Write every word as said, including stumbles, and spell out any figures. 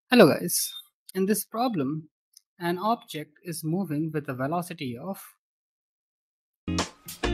Hello guys. In this problem, an object is moving with a velocity of